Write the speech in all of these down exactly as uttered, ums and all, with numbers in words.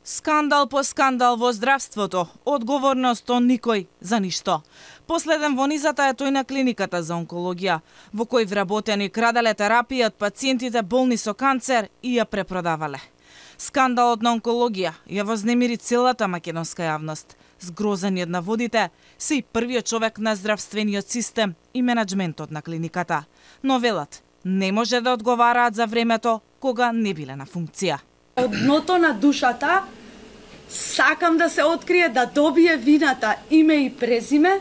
Скандал по скандал во здравството, одговорност од никој за ништо. Последен во низата е тој на клиниката за онкологија, во кој вработени крадале терапија од пациентите болни со канцер и ја препродавале. Скандалот на онкологија ја вознемири целата македонска јавност. Згрозени од наводите, се и првиот човек на здравствениот систем и менаџментот на клиниката. Но велат, не може да одговараат за времето кога не биле на функција. Од дното на душата сакам да се открие, да добие вината име и презиме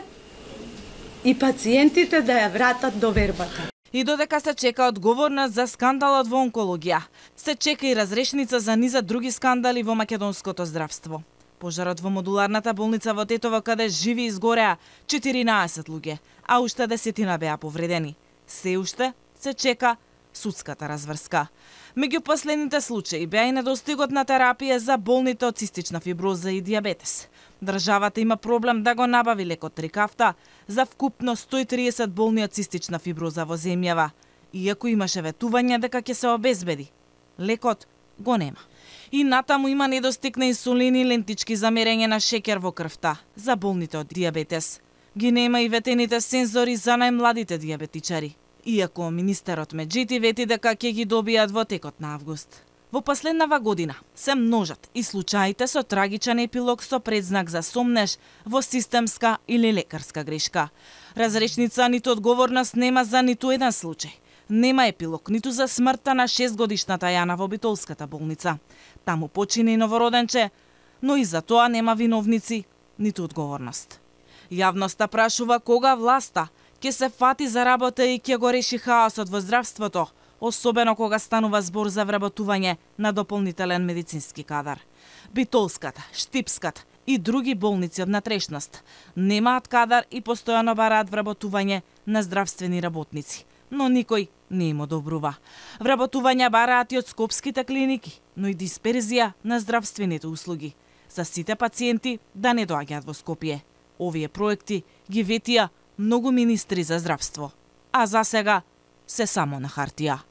и пациентите да ја вратат довербата. И додека се чека одговорност за скандалот во онкологија, се чека и разрешница за низа други скандали во македонското здравство. Пожарот во модуларната болница во Тетово, каде живи изгореа четиринаесет луѓе, а уште десетина беа повредени. Се уште се чека судската разврска. Меѓу последните случаи беа и недостигот на терапија за болните од цистична фиброза и дијабетес. Државата има проблем да го набави лекот Трикафта за вкупно сто и триесет болни од цистична фиброза во земјава, иако имаше ветување дека ќе се обезбеди. Лекот го нема. И натаму има недостиг на инсулин и лентички за мерење на шеќер во крвта за болните од дијабетес. Ги нема и ветените сензори за најмладите дијабетичари, иако министерот Меджити вети дека ќе ги добијат во текот на август. Во последнава година се множат и случаите со трагичен епилог со предзнак за сомнеж во системска или лекарска грешка. Разрешница ниту одговорност нема за ниту еден случај. Нема епилог ниту за смртта на шестгодишната Јана во Битолската болница. Таму почина и новороденче, но и за тоа нема виновници, ниту одговорност. Јавноста прашува кога власта ќе се фати за работа и ќе го реши хаосот во здравството, особено кога станува збор за вработување на дополнителен медицински кадар. Битолската, Штипската и други болници од натрешност немаат кадар и постојано бараат вработување на здравствени работници, но никој не им одобрува. Вработување бараат и од скопските клиники, но и дисперзија на здравствените услуги за сите пациенти да не доаѓаат во Скопје. Овие проекти ги ветија многу министри за здравство, а за сега се само на хартија.